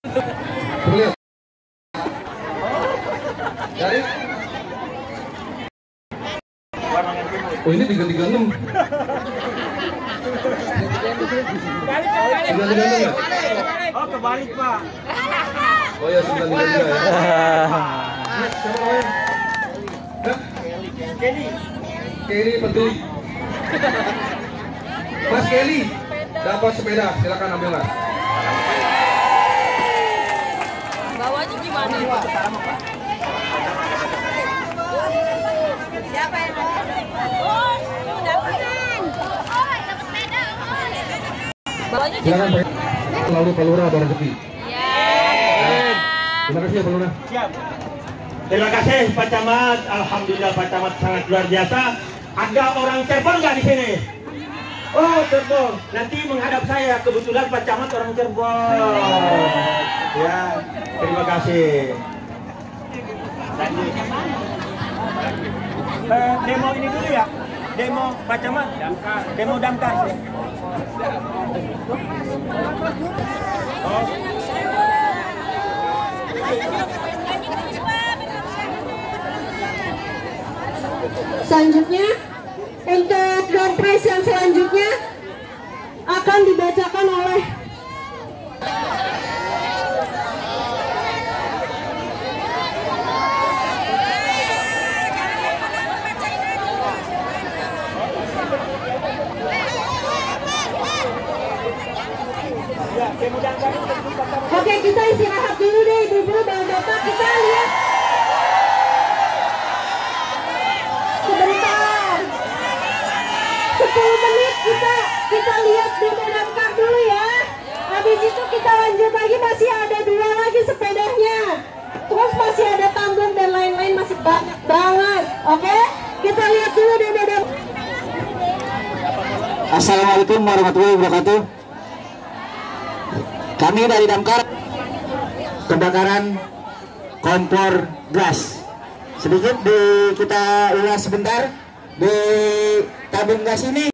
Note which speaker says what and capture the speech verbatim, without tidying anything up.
Speaker 1: Lihat. Dari. Oh ini tiga tiga enam. Tiga tiga enam ya?
Speaker 2: Oh kebalik Pak.
Speaker 1: Oh ya sembilan tiga tiga ya. Ini siapa namanya?
Speaker 2: Kelly.
Speaker 1: Kelly Peduli. Mas Kelly dapat sepeda, silakan ambil mas.
Speaker 3: Bawanya gimana? Siapa yang dapat? Oh, dapetan. Oh, dapat sepeda. Bawanya
Speaker 1: Silakan Pak. Lalu Pak Lurah ada rezeki.
Speaker 3: Ya.
Speaker 1: Terima kasih ya Pak Lurah.
Speaker 2: Siap. Terima kasih Pak Camat. Alhamdulillah Pak Camat sangat luar biasa. Ada orang Cirebon nggak di sini? Oh Cirebon. Nanti menghadap saya. Kebetulan Pak Camat orang Cirebon. Ya. Terima kasih. Eh, demo ini dulu ya. Demo Pak Camat. Demo damkar. Oh.
Speaker 4: Selanjutnya, untuk door prize yang selanjutnya akan dibacakan oleh Oke, kita istirahat dulu deh ibu-ibu, bapak-bapak, kita lihat sebentar sepuluh menit kita kita lihat demo damkar dulu ya. Habis itu kita lanjut lagi, masih ada dua lagi sepedanya, terus masih ada tanggung dan lain-lain, masih banyak banget. Oke, kita lihat dulu demo damkar.
Speaker 5: Assalamualaikum warahmatullahi wabarakatuh. Kami dari damkar kebakaran kompor gas. Sedikit di kita ulas sebentar di tabung gas ini.